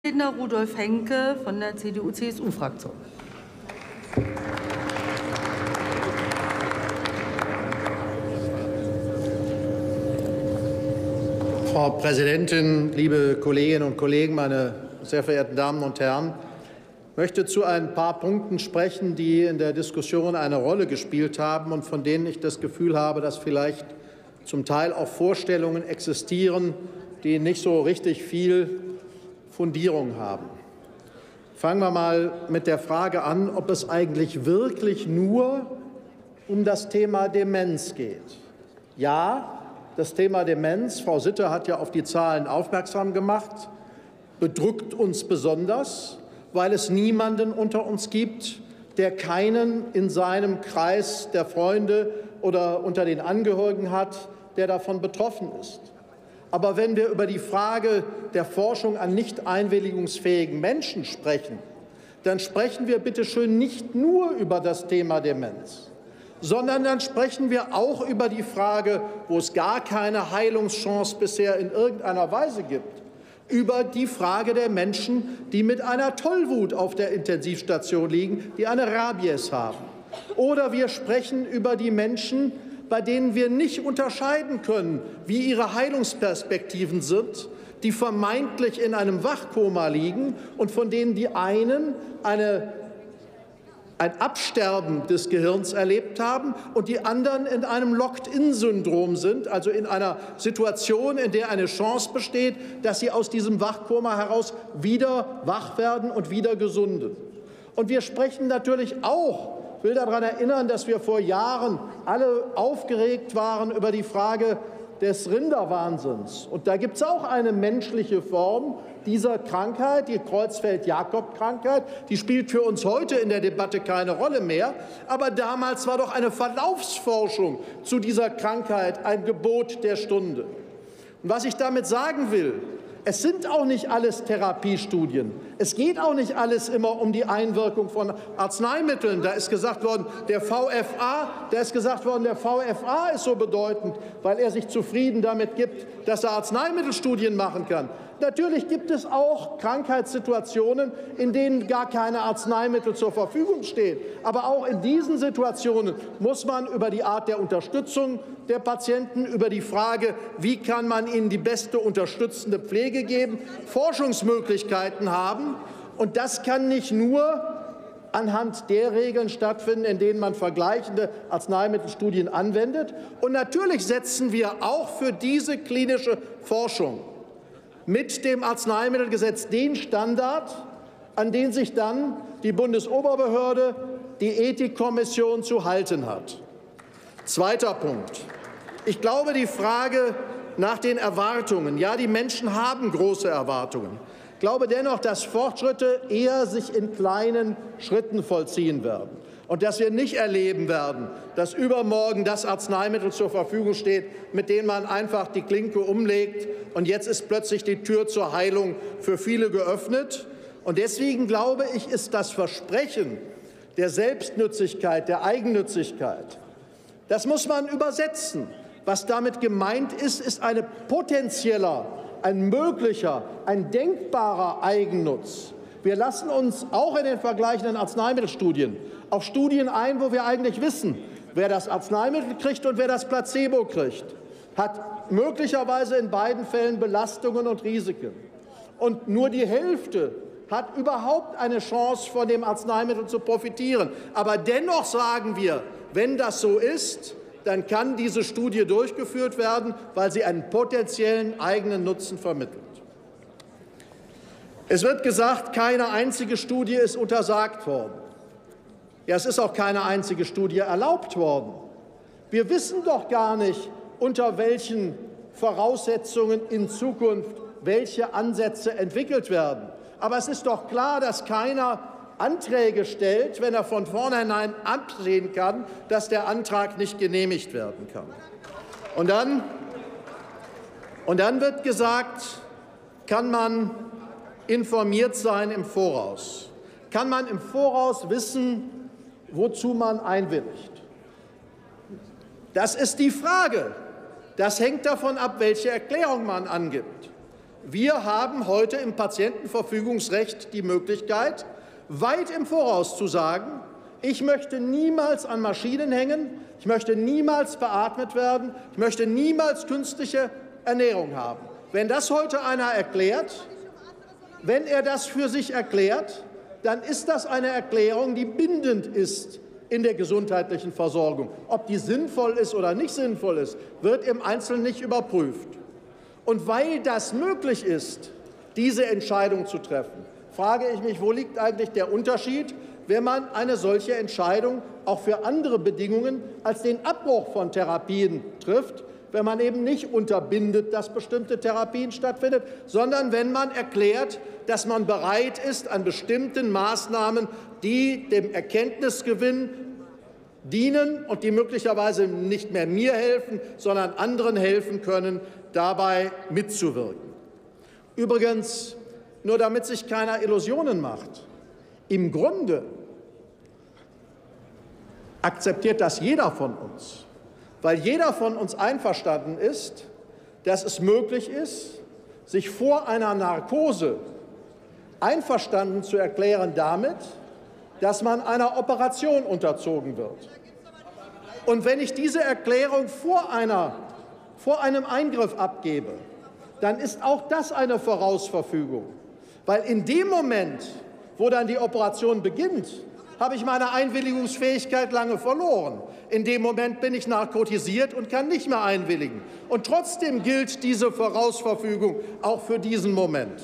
Redner Rudolf Henke von der CDU-CSU-Fraktion. Frau Präsidentin, liebe Kolleginnen und Kollegen, meine sehr verehrten Damen und Herren! Ich möchte zu ein paar Punkten sprechen, die in der Diskussion eine Rolle gespielt haben und von denen ich das Gefühl habe, dass vielleicht zum Teil auch Vorstellungen existieren, die nicht so richtig viel Fundierung haben. Fangen wir mal mit der Frage an, ob es eigentlich wirklich nur um das Thema Demenz geht. Ja, das Thema Demenz, Frau Sitter hat ja auf die Zahlen aufmerksam gemacht, bedrückt uns besonders, weil es niemanden unter uns gibt, der keinen in seinem Kreis der Freunde oder unter den Angehörigen hat, der davon betroffen ist. Aber wenn wir über die Frage der Forschung an nicht einwilligungsfähigen Menschen sprechen, dann sprechen wir bitte schön nicht nur über das Thema Demenz, sondern dann sprechen wir auch über die Frage, wo es gar keine Heilungschance bisher in irgendeiner Weise gibt, über die Frage der Menschen, die mit einer Tollwut auf der Intensivstation liegen, die eine Rabies haben. Oder wir sprechen über die Menschen, bei denen wir nicht unterscheiden können, wie ihre Heilungsperspektiven sind, die vermeintlich in einem Wachkoma liegen und von denen die einen ein Absterben des Gehirns erlebt haben und die anderen in einem Locked-in-Syndrom sind, also in einer Situation, in der eine Chance besteht, dass sie aus diesem Wachkoma heraus wieder wach werden und wieder gesunden. Und wir sprechen natürlich auch, ich will daran erinnern, dass wir vor Jahren alle aufgeregt waren über die Frage des Rinderwahnsinns. Und da gibt es auch eine menschliche Form dieser Krankheit, die Creutzfeldt-Jakob-Krankheit. Die spielt für uns heute in der Debatte keine Rolle mehr. Aber damals war doch eine Verlaufsforschung zu dieser Krankheit ein Gebot der Stunde. Und was ich damit sagen will, es sind auch nicht alles Therapiestudien. Es geht auch nicht alles immer um die Einwirkung von Arzneimitteln. Da ist gesagt worden, der VFA ist so bedeutend, weil er sich zufrieden damit gibt, dass er Arzneimittelstudien machen kann. Natürlich gibt es auch Krankheitssituationen, in denen gar keine Arzneimittel zur Verfügung stehen. Aber auch in diesen Situationen muss man über die Art der Unterstützung der Patienten, über die Frage, wie kann man ihnen die beste unterstützende Pflege geben, Forschungsmöglichkeiten haben. Und das kann nicht nur anhand der Regeln stattfinden, in denen man vergleichende Arzneimittelstudien anwendet. Und natürlich setzen wir auch für diese klinische Forschung mit dem Arzneimittelgesetz den Standard, an den sich dann die Bundesoberbehörde, die Ethikkommission zu halten hat. Zweiter Punkt. Ich glaube, die Frage nach den Erwartungen. Ja, die Menschen haben große Erwartungen. Ich glaube dennoch, dass Fortschritte eher sich in kleinen Schritten vollziehen werden. Und dass wir nicht erleben werden, dass übermorgen das Arzneimittel zur Verfügung steht, mit dem man einfach die Klinke umlegt, und jetzt ist plötzlich die Tür zur Heilung für viele geöffnet. Und deswegen glaube ich, ist das Versprechen der Selbstnützigkeit, der Eigennützigkeit, das muss man übersetzen. Was damit gemeint ist, ist ein potenzieller, ein möglicher, ein denkbarer Eigennutz. Wir lassen uns auch in den vergleichenden Arzneimittelstudien auf Studien ein, wo wir eigentlich wissen, wer das Arzneimittel kriegt und wer das Placebo kriegt, hat möglicherweise in beiden Fällen Belastungen und Risiken. Und nur die Hälfte hat überhaupt eine Chance, von dem Arzneimittel zu profitieren. Aber dennoch sagen wir, wenn das so ist, dann kann diese Studie durchgeführt werden, weil sie einen potenziellen eigenen Nutzen vermittelt. Es wird gesagt, keine einzige Studie ist untersagt worden. Ja, es ist auch keine einzige Studie erlaubt worden. Wir wissen doch gar nicht, unter welchen Voraussetzungen in Zukunft welche Ansätze entwickelt werden. Aber es ist doch klar, dass keiner Anträge stellt, wenn er von vornherein absehen kann, dass der Antrag nicht genehmigt werden kann. Und dann wird gesagt, kann man informiert sein im Voraus? Kann man im Voraus wissen, wozu man einwilligt? Das ist die Frage. Das hängt davon ab, welche Erklärung man angibt. Wir haben heute im Patientenverfügungsrecht die Möglichkeit, weit im Voraus zu sagen, ich möchte niemals an Maschinen hängen, ich möchte niemals beatmet werden, ich möchte niemals künstliche Ernährung haben. Wenn das heute einer erklärt, wenn er das für sich erklärt, dann ist das eine Erklärung, die bindend ist in der gesundheitlichen Versorgung. Ob die sinnvoll ist oder nicht sinnvoll ist, wird im Einzelnen nicht überprüft. Und weil das möglich ist, diese Entscheidung zu treffen, frage ich mich, wo liegt eigentlich der Unterschied, wenn man eine solche Entscheidung auch für andere Bedingungen als den Abbruch von Therapien trifft, wenn man eben nicht unterbindet, dass bestimmte Therapien stattfinden, sondern wenn man erklärt, dass man bereit ist, an bestimmten Maßnahmen, die dem Erkenntnisgewinn dienen und die möglicherweise nicht mehr mir helfen, sondern anderen helfen können, dabei mitzuwirken. Übrigens, nur damit sich keiner Illusionen macht, im Grunde akzeptiert das jeder von uns, weil jeder von uns einverstanden ist, dass es möglich ist, sich vor einer Narkose einverstanden zu erklären damit, dass man einer Operation unterzogen wird. Und wenn ich diese Erklärung vor einem Eingriff abgebe, dann ist auch das eine Vorausverfügung. Weil in dem Moment, wo dann die Operation beginnt, habe ich meine Einwilligungsfähigkeit lange verloren. In dem Moment bin ich narkotisiert und kann nicht mehr einwilligen. Und trotzdem gilt diese Vorausverfügung auch für diesen Moment.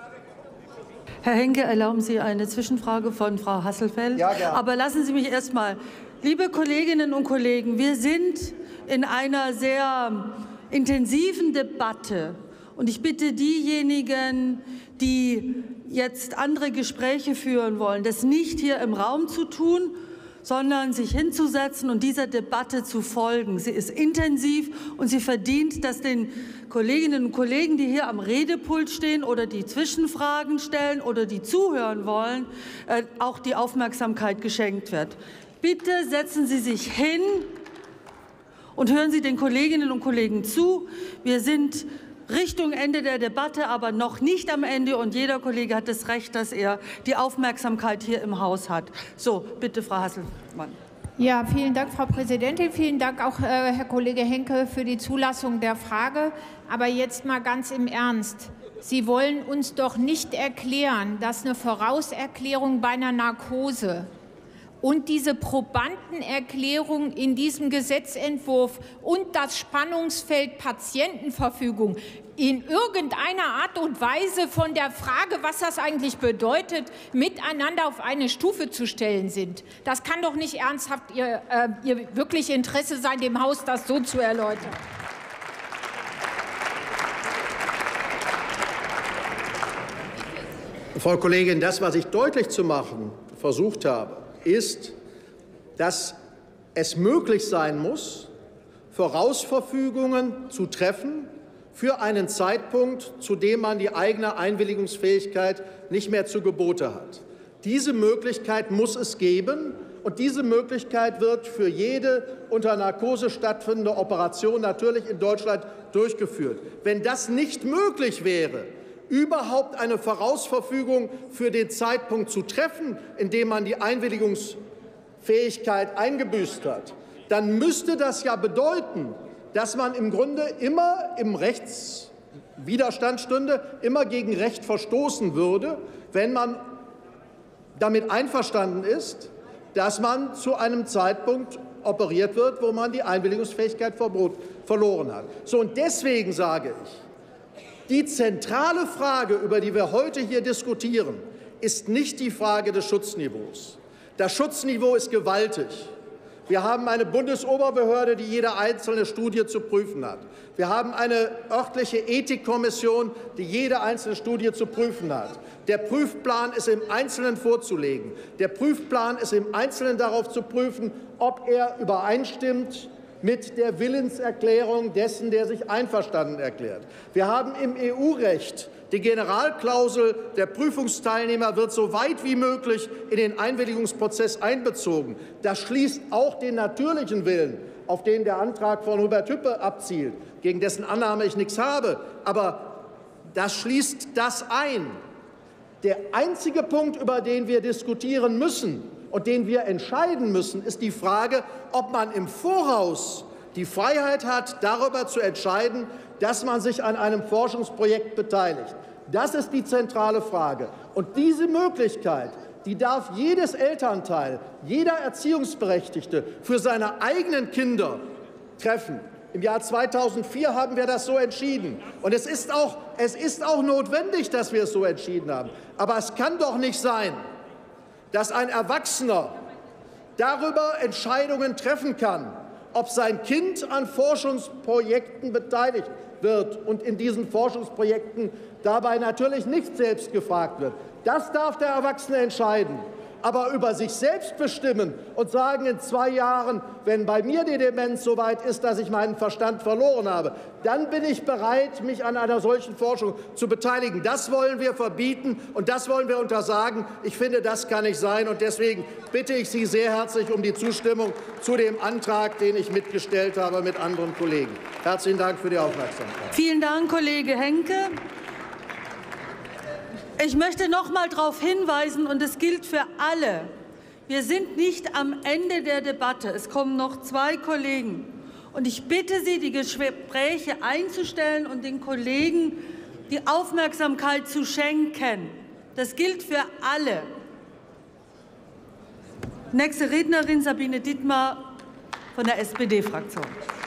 Herr Henke, erlauben Sie eine Zwischenfrage von Frau Hasselfeld? Ja, gerne. Aber lassen Sie mich erst mal, liebe Kolleginnen und Kollegen, wir sind in einer sehr intensiven Debatte. Und ich bitte diejenigen, die jetzt andere Gespräche führen wollen, das nicht hier im Raum zu tun, sondern sich hinzusetzen und dieser Debatte zu folgen. Sie ist intensiv und sie verdient, dass den Kolleginnen und Kollegen, die hier am Redepult stehen oder die Zwischenfragen stellen oder die zuhören wollen, auch die Aufmerksamkeit geschenkt wird. Bitte setzen Sie sich hin und hören Sie den Kolleginnen und Kollegen zu. Wir sind Richtung Ende der Debatte, aber noch nicht am Ende. Und jeder Kollege hat das Recht, dass er die Aufmerksamkeit hier im Haus hat. So, bitte, Frau Hasselmann. Ja, vielen Dank, Frau Präsidentin. Vielen Dank auch, Herr Kollege Henke, für die Zulassung der Frage. Aber jetzt mal ganz im Ernst. Sie wollen uns doch nicht erklären, dass eine Vorauserklärung bei einer Narkose und diese Probandenerklärung in diesem Gesetzentwurf und das Spannungsfeld Patientenverfügung in irgendeiner Art und Weise von der Frage, was das eigentlich bedeutet, miteinander auf eine Stufe zu stellen sind. Das kann doch nicht ernsthaft Ihr wirklich Interesse sein, dem Haus das so zu erläutern. Frau Kollegin, das, was ich deutlich zu machen versucht habe, ist, dass es möglich sein muss, Vorausverfügungen zu treffen für einen Zeitpunkt, zu dem man die eigene Einwilligungsfähigkeit nicht mehr zu Gebote hat. Diese Möglichkeit muss es geben, und diese Möglichkeit wird für jede unter Narkose stattfindende Operation natürlich in Deutschland durchgeführt. Wenn das nicht möglich wäre, überhaupt eine Vorausverfügung für den Zeitpunkt zu treffen, in dem man die Einwilligungsfähigkeit eingebüßt hat, dann müsste das ja bedeuten, dass man im Grunde immer im Rechtswiderstand stünde, immer gegen Recht verstoßen würde, wenn man damit einverstanden ist, dass man zu einem Zeitpunkt operiert wird, wo man die Einwilligungsfähigkeit verloren hat. So, und deswegen sage ich, die zentrale Frage, über die wir heute hier diskutieren, ist nicht die Frage des Schutzniveaus. Das Schutzniveau ist gewaltig. Wir haben eine Bundesoberbehörde, die jede einzelne Studie zu prüfen hat. Wir haben eine örtliche Ethikkommission, die jede einzelne Studie zu prüfen hat. Der Prüfplan ist im Einzelnen vorzulegen. Der Prüfplan ist im Einzelnen darauf zu prüfen, ob er übereinstimmt mit der Willenserklärung dessen, der sich einverstanden erklärt. Wir haben im EU-Recht die Generalklausel, der Prüfungsteilnehmer wird so weit wie möglich in den Einwilligungsprozess einbezogen. Das schließt auch den natürlichen Willen, auf den der Antrag von Hubert Hüppe abzielt, gegen dessen Annahme ich nichts habe. Aber Das schließt das ein. Der einzige Punkt, über den wir diskutieren müssen und den wir entscheiden müssen, ist die Frage, ob man im Voraus die Freiheit hat, darüber zu entscheiden, dass man sich an einem Forschungsprojekt beteiligt. Das ist die zentrale Frage. Und diese Möglichkeit, die darf jedes Elternteil, jeder Erziehungsberechtigte für seine eigenen Kinder treffen. Im Jahr 2004 haben wir das so entschieden. Und es ist auch notwendig, dass wir es so entschieden haben. Aber es kann doch nicht sein, dass ein Erwachsener darüber Entscheidungen treffen kann, ob sein Kind an Forschungsprojekten beteiligt wird und in diesen Forschungsprojekten dabei natürlich nicht selbst gefragt wird. Das darf der Erwachsene entscheiden. Aber über sich selbst bestimmen und sagen, in 2 Jahren, wenn bei mir die Demenz so weit ist, dass ich meinen Verstand verloren habe, dann bin ich bereit, mich an einer solchen Forschung zu beteiligen. Das wollen wir verbieten und das wollen wir untersagen. Ich finde, das kann nicht sein. Und deswegen bitte ich Sie sehr herzlich um die Zustimmung zu dem Antrag, den ich mitgestellt habe mit anderen Kollegen. Herzlichen Dank für die Aufmerksamkeit. Vielen Dank, Kollege Henke. Ich möchte noch mal darauf hinweisen, und es gilt für alle, wir sind nicht am Ende der Debatte. Es kommen noch 2 Kollegen. Und ich bitte Sie, die Gespräche einzustellen und den Kollegen die Aufmerksamkeit zu schenken. Das gilt für alle. Nächste Rednerin Sabine Dittmar von der SPD-Fraktion.